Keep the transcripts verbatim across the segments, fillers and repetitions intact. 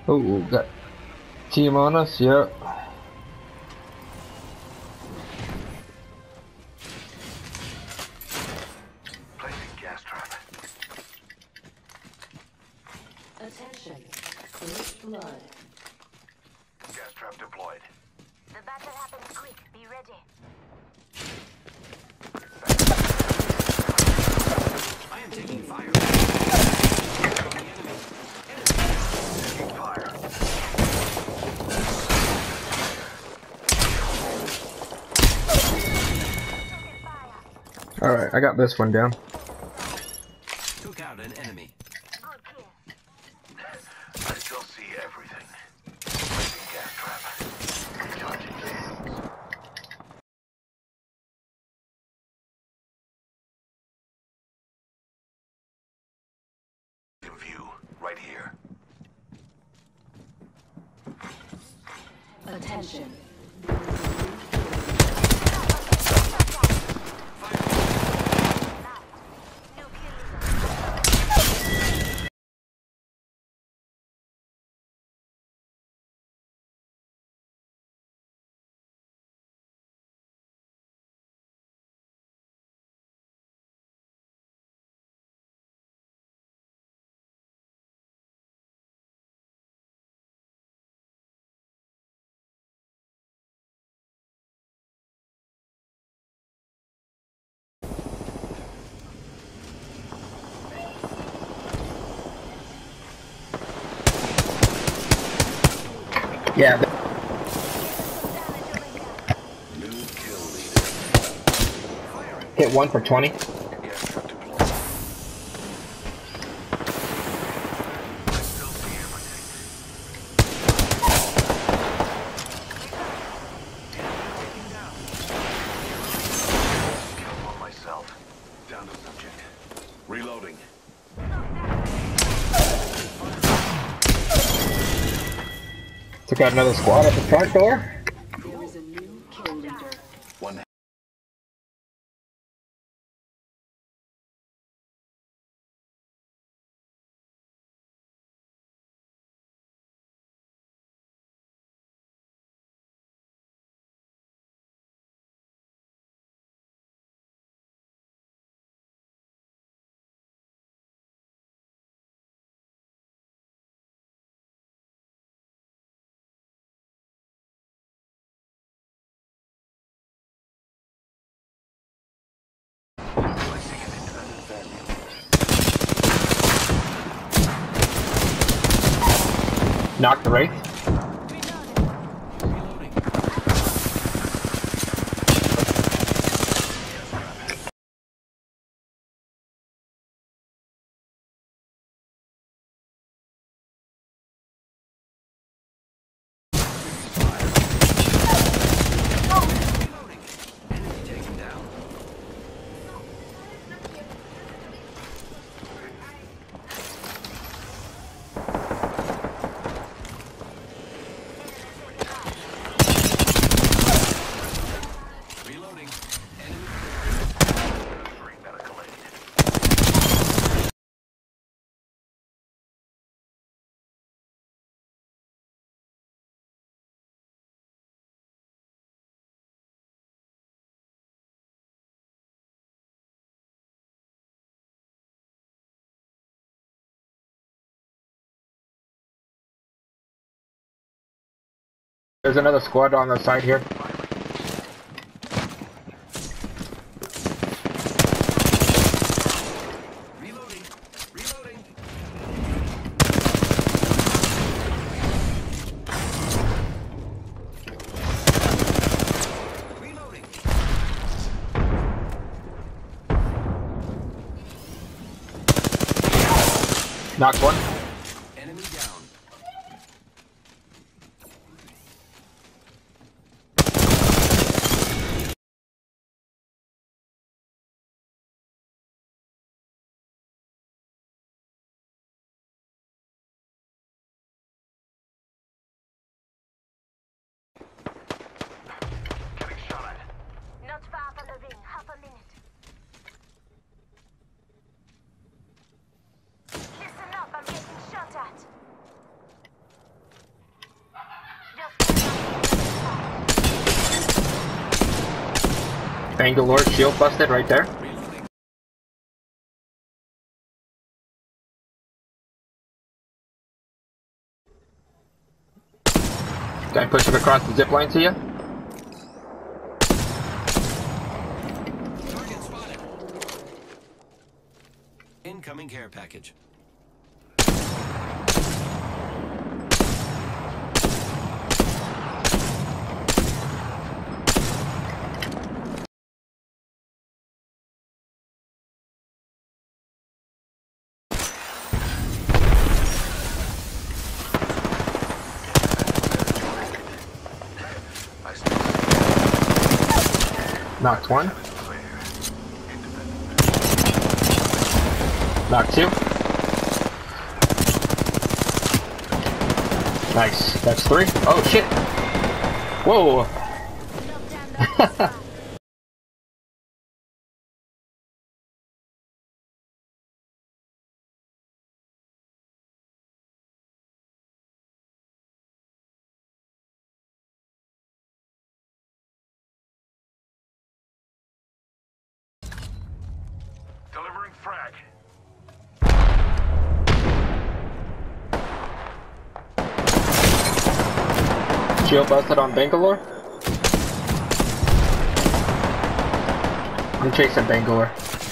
Oh, got team on us, yeah. Placing gas trap. Attention, first blood. Gas trap deployed. The battle happens quick. Be ready. I am taking fire. Taking fire. Alright, I got this one down. Took out an enemy. Good kill. I still see everything. Placing gas trap. Recharging shields. In view, right here. Attention. New kill. Yeah. New kill leader. Hit one for twenty. Gas trap deployed. I still see everything. Taking down. Kill one myself. Down to subject. Reloading. Took out another squad at the front door. There is a new kill leader. One. Placing an independent value. Knocked the Wraith. Reloading. Reloading. Enemy taken down. Reloading. Enemy. Free medical aid. There's another squad on the side here. Reloading. Reloading. Reloading. Knocked one. Enemy down. Getting shot at. Not far from the ring. Half a minute. Listen up. I'm getting Bangalore shield busted right there. Reloading. Guy pushing across the zip line to you. Target spotted. Incoming care package. I still Knocked one. clear. Knocked two. Nice. That's three. Oh shit. Whoa. Knock down the delivering frag. Shield busted on Bangalore. I'm chasing Bangalore.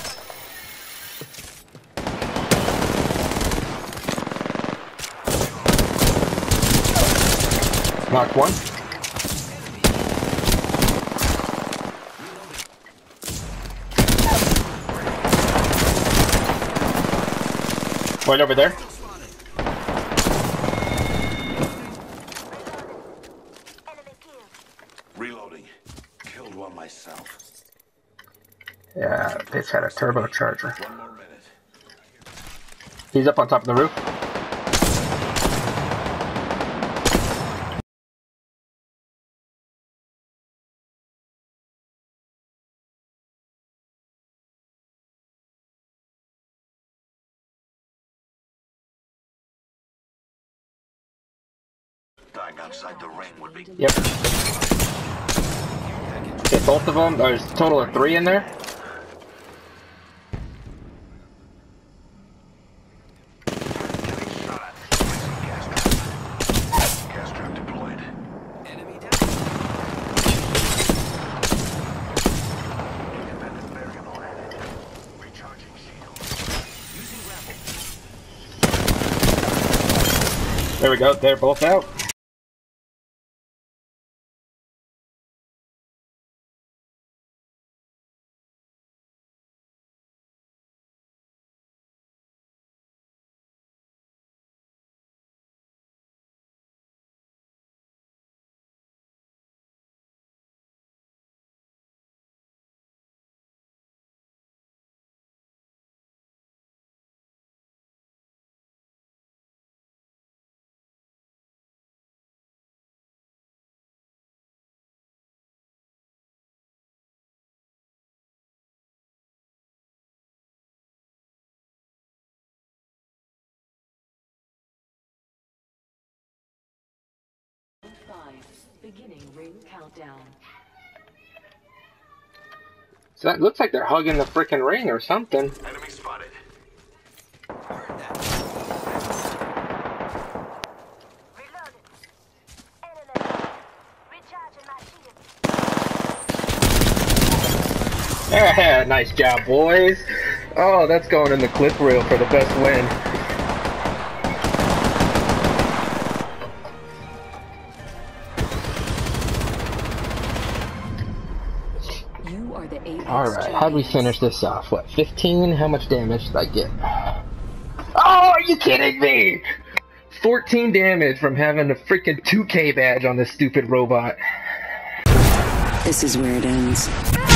Knocked one. Right over there. enemy killed. Reloading. Killed one myself. Yeah, bitch had a turbocharger. One more minute. He's up on top of the roof. Dying outside the ring would be. Yep. Hit both of them. There's a total of three in there. Getting shot at. Placing gas trap. Gas trap deployed. Enemy down. Independent variable added. Recharging shield. Using grapple. There we go. They're both out. Five. Beginning ring countdown. So that looks like they're hugging the freaking ring or something. Enemy spotted. Heard that. Reloaded. Enemy. Recharging my shield. Yeah, nice job, boys. Oh, that's going in the clip reel for the best win. You are the Apex Alright, how'd we champions. finish this off? What, fifteen? How much damage did I get? Oh, are you kidding me? fourteen damage from having a freaking two K badge on this stupid robot. This is where it ends.